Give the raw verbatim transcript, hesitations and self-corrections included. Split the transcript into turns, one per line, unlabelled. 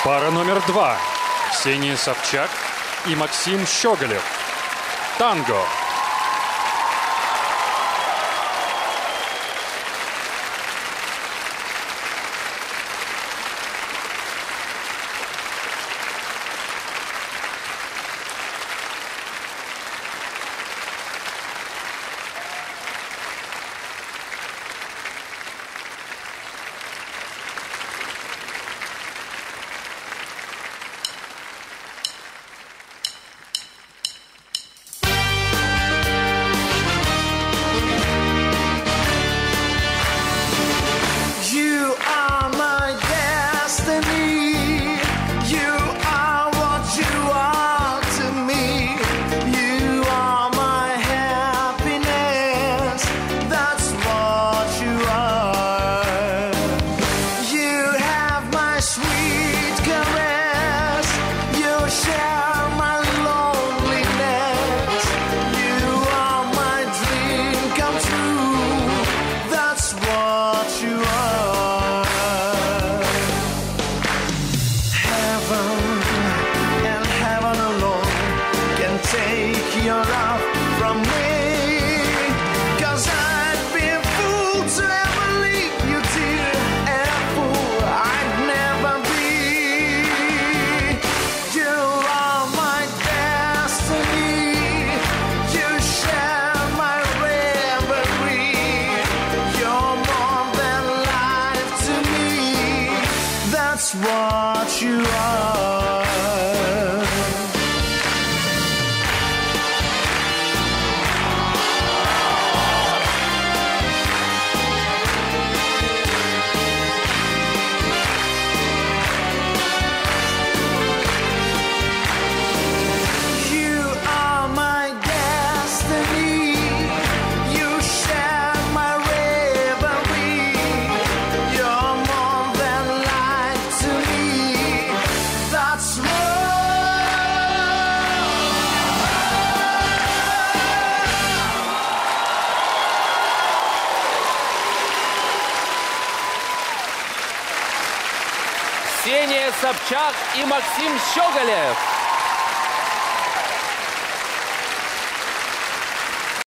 Пара номер два. Ксения Собчак и Максим Щеголев. Танго.
Take your love from me, 'cause I'd be a fool to ever leave you, dear, and a fool I'd never be. You are my destiny, you share my reverie, you're more than life to me, that's what you are.
Ксения Собчак и Максим Щеголев.